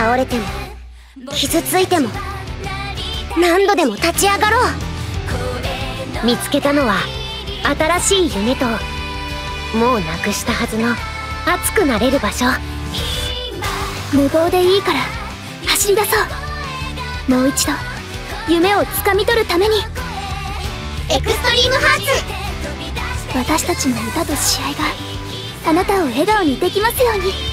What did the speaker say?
倒れても傷ついても何度でも立ち上がろう。見つけたのは新しい夢ともうなくしたはずの熱くなれる場所。 無謀でいいから走り出そう。もう一度夢をつかみ取るために。 エクストリームハーツ。 私たちの歌と試合があなたを笑顔にできますように。